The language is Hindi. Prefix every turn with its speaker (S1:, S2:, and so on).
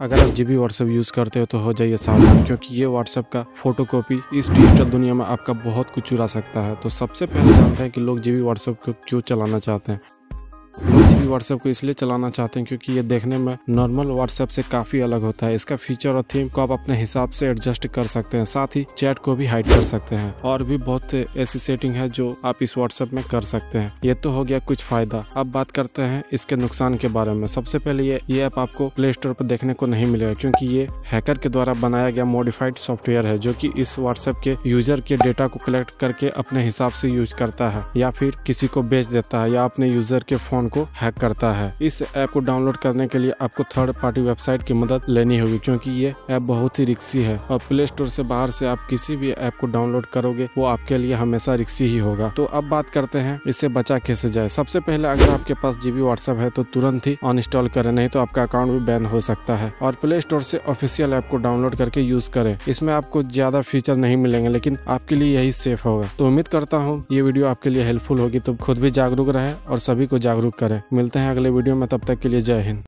S1: अगर आप जीबी व्हाट्सएप यूज़ करते हो तो हो जाइए सावधान, क्योंकि ये व्हाट्सएप का फोटोकॉपी इस डिजिटल दुनिया में आपका बहुत कुछ चुरा सकता है। तो सबसे पहले जानते हैं कि लोग जीबी व्हाट्सएप को क्यों चलाना चाहते हैं। लोग जीबी व्हाट्सएप को इसलिए चलाना चाहते हैं क्योंकि ये देखने में नॉर्मल व्हाट्सएप से काफ़ी अलग होता है। इसका फीचर और थीम को आप अपने हिसाब से एडजस्ट कर सकते हैं, साथ ही चैट को भी हाइड कर सकते हैं और भी बहुत ऐसी सेटिंग है जो आप इस व्हाट्सएप में कर सकते हैं। ये तो हो गया कुछ फायदा। अब बात करते हैं इसके नुकसान के बारे में। सबसे पहले ये ऐप आपको प्ले स्टोर पर देखने को नहीं मिलेगा, क्योंकि ये हैकर के द्वारा बनाया गया मॉडिफाइड सॉफ्टवेयर है जो कि इस व्हाट्सएप के यूजर के डेटा को कलेक्ट करके अपने हिसाब से यूज करता है या फिर किसी को बेच देता है या अपने यूजर के फोन को हैक करता है। इस ऐप को डाउनलोड करने के लिए आपको थर्ड पार्टी वेबसाइट की मदद लेनी होगी, क्योंकि ये ऐप बहुत ही रिस्की है और प्ले स्टोर से बाहर से आप किसी भी ऐप को डाउनलोड करोगे वो आपके लिए हमेशा रिस्की ही होगा। तो अब बात करते हैं इससे बचा कैसे जाए। सबसे पहले अगर आपके पास जीबी व्हाट्सएप है तो तुरंत ही अनइंस्टॉल करें, नहीं तो आपका अकाउंट भी बैन हो सकता है। और प्ले स्टोर से ऑफिशियल ऐप को डाउनलोड करके यूज करें। इसमें आपको ज्यादा फीचर नहीं मिलेंगे, लेकिन आपके लिए यही सेफ होगा। तो उम्मीद करता हूँ ये वीडियो आपके लिए हेल्पफुल होगी। तो खुद भी जागरूक रहें और सभी को जागरूक करें। मिलते हैं अगले वीडियो में, तब तक के लिए जय हिंद।